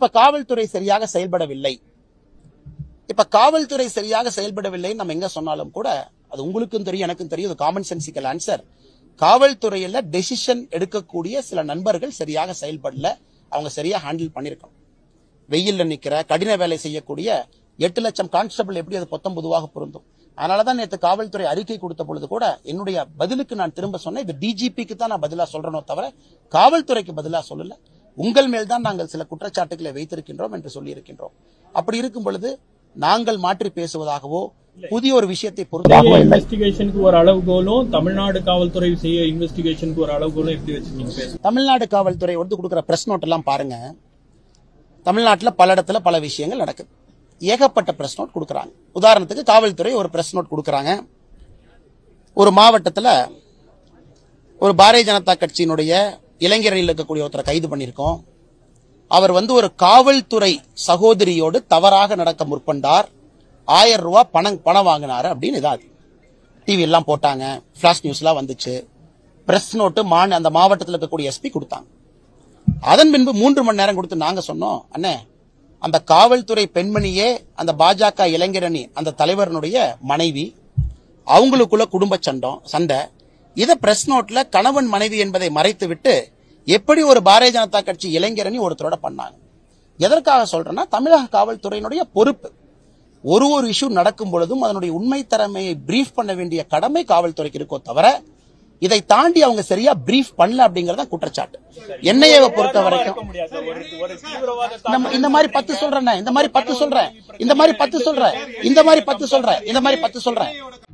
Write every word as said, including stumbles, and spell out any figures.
இப்ப காவல்துறை சரியாக செயல்படவில்லை. இப்ப காவல்துறை சரியாக செயல்படவில்லை நம்ம எங்க சொன்னாலும் கூட அது உங்களுக்கும் தெரியும், எனக்கும் தெரியும், காமன் சென்சிக்கல் ஆன்சர். காவல்துறையில டெசிஷன் எடுக்கக்கூடிய சில நண்பர்கள் சரியாக செயல்படல, அவங்க சரியா ஹேண்டில் பண்ணிருக்கணும். வெயில்ல நிக்கிற கடின வேலை செய்யக்கூடிய எட்டு லட்சம் கான்ஸ்டபிள் எப்படி அது பொத்தம் பொதுவாக பொருந்தும். அதனாலதான் நேற்று காவல்துறை அறிக்கை கொடுத்த பொழுது கூட என்னுடைய பதிலுக்கு நான் திரும்ப சொன்னேன், இது டிஜிபிக்கு தான் நான் பதிலா சொல்றேனோ தவிர காவல்துறைக்கு பதிலா சொல்லல. உங்கள் மேல் தான் நாங்கள் சில குற்றச்சாட்டுகளை வைத்திருக்கின்றோம் என்று சொல்லி இருக்கின்றோம். அப்படி இருக்கும் பொழுது நாங்கள் மாற்றி பேசுவதாகவோ புதிய ஒரு விஷயத்தை பொறுத்தாகவோ இன்வெஸ்டிகேஷனுக்கு ஒரு அளவுகோலும் தமிழ்நாடு காவல்துறை செய்ய இன்வெஸ்டிகேஷனுக்கு ஒரு அளவுகோலும் எப்படி வச்சிருக்கீங்க? தமிழ்நாடு காவல்துறை வந்து கொடுக்கிற பிரஸ் நோட் எல்லாம் பாருங்க. தமிழ்நாட்டில் பல இடத்துல பல விஷயங்கள் நடக்குது. ஏகப்பட்ட பிரஸ் நோட் கொடுக்கறாங்க. உதாரணத்துக்கு காவல்துறை ஒரு பிரஸ் நோட் கொடுக்கறாங்க. ஒரு மாவட்டத்தில் ஒரு பாரதிய ஜனதா கட்சியினுடைய இளைஞரில் இருக்கக்கூடிய ஒருத்தரை கைது பண்ணியிருக்கோம். அவர் வந்து ஒரு காவல்துறை சகோதரியோடு தவறாக நடக்க முற்பட்டார், ஆயிரம் ரூபாய் பணம் பணம் வாங்கினாரு அப்படின்னு இதாது டிவி எல்லாம் போட்டாங்க, பிளாஷ் நியூஸ் எல்லாம் வந்துச்சு. பிரஸ் நோட்டு மாநில அந்த மாவட்டத்தில் இருக்கக்கூடிய எஸ்பி கொடுத்தாங்க. அதன் பின்பு மூன்று மணி நேரம் கொடுத்து நாங்க சொன்னோம், அண்ணே அந்த காவல்துறை பெண்மணியே அந்த பாஜக இளைஞரணி அந்த தலைவரனுடைய மனைவி, அவங்களுக்குள்ள குடும்ப சண்டம் சண்டை. இத பிரஸ் நோட்ல கணவன் மனைவி என்பதை மறைத்து விட்டு எப்படி ஒரு பாரதிய ஜனதா கட்சி இளைஞரணி ஒருத்தரோட பண்ணாங்க. எதற்காக சொல்றேன்னா, தமிழக காவல்துறையினுடைய பொறுப்பு. ஒரு ஒரு இஷ்யூ நடக்கும் பொழுதும் அதனுடைய உண்மை தரமையை பிரீஃப் பண்ண வேண்டிய கடமை காவல்துறைக்கு இருக்கோ தவிர இதை தாண்டி அவங்க சரியா பிரீஃப் பண்ணல அப்படிங்கறத குற்றச்சாட்டு. என்னைய பொறுத்த வரைக்கும் இந்த மாதிரி பத்து சொல்றேன், இந்த மாதிரி பத்து சொல்றேன், இந்த மாதிரி பத்து சொல்றேன், இந்த மாதிரி பத்து சொல்றேன், இந்த மாதிரி பத்து சொல்றேன்.